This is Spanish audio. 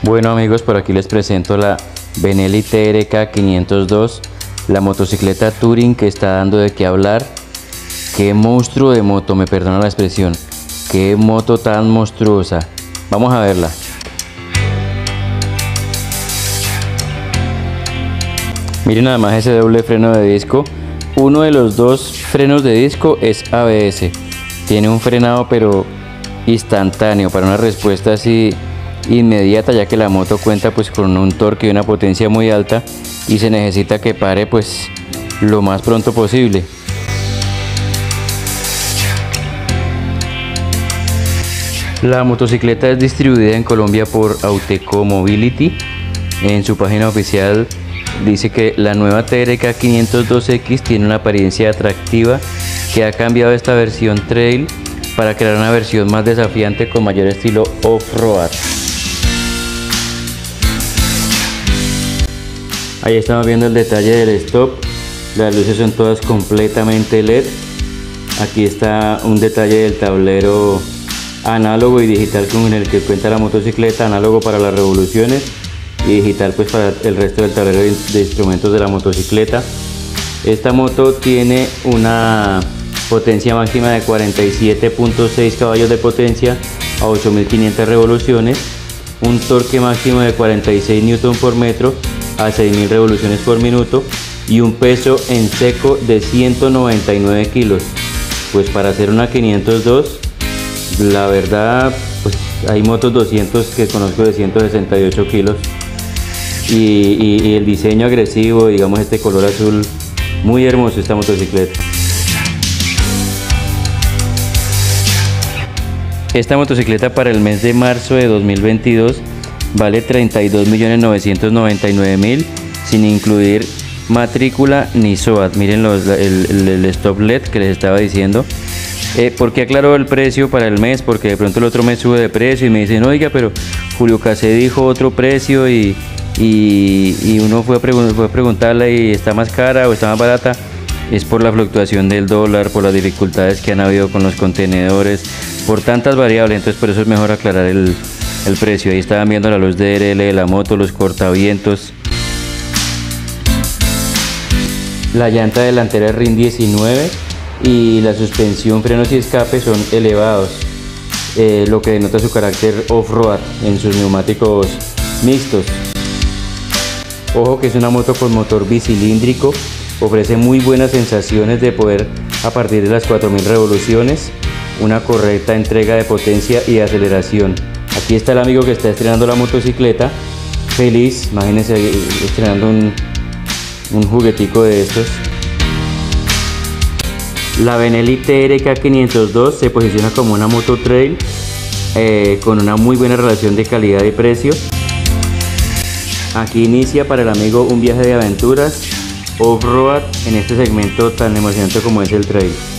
Bueno amigos, por aquí les presento la Benelli TRK 502, la motocicleta Touring que está dando de qué hablar. Qué monstruo de moto, me perdona la expresión, qué moto tan monstruosa. Vamos a verla. Miren nada más ese doble freno de disco. Uno de los dos frenos de disco es ABS. Tiene un frenado pero instantáneo para una respuesta así inmediata, ya que la moto cuenta pues con un torque y una potencia muy alta y se necesita que pare pues lo más pronto posible. La motocicleta es distribuida en Colombia por Auteco Mobility. En su página oficial dice que la nueva TRK 502X tiene una apariencia atractiva, que ha cambiado esta versión trail para crear una versión más desafiante con mayor estilo off-road. Ahí estamos viendo el detalle del stop. Las luces son todas completamente LED. Aquí está un detalle del tablero análogo y digital con el que cuenta la motocicleta, análogo para las revoluciones y digital pues para el resto del tablero de instrumentos de la motocicleta. Esta moto tiene una potencia máxima de 47.6 caballos de potencia a 8500 revoluciones, un torque máximo de 46 Nm por metro a 6000 revoluciones por minuto y un peso en seco de 199 kilos. Pues para hacer una 502, la verdad, pues hay motos 200 que conozco de 168 kilos y el diseño agresivo, digamos este color azul, muy hermoso esta motocicleta. Esta motocicleta para el mes de marzo de 2022 vale 32.999.000 sin incluir matrícula ni SOAT. Miren el stop LED que les estaba diciendo. ¿Por qué aclaró el precio para el mes? Porque de pronto el otro mes sube de precio y me dicen, oiga, pero Julio Casé dijo otro precio y uno fue a preguntarle y está más cara o está más barata. Es por la fluctuación del dólar, por las dificultades que han habido con los contenedores, por tantas variables, entonces por eso es mejor aclarar el precio. Ahí estaban viendo la luz DRL de la moto, los cortavientos. La llanta delantera es RIN 19 y la suspensión, frenos y escape son elevados, lo que denota su carácter off-road en sus neumáticos mixtos. Ojo que es una moto con motor bicilíndrico, ofrece muy buenas sensaciones de poder a partir de las 4000 revoluciones, una correcta entrega de potencia y aceleración. Aquí está el amigo que está estrenando la motocicleta, feliz, imagínense estrenando un juguetico de estos. La Benelli TRK 502 se posiciona como una moto trail con una muy buena relación de calidad y precio. Aquí inicia para el amigo un viaje de aventuras off-road en este segmento tan emocionante como es el trail.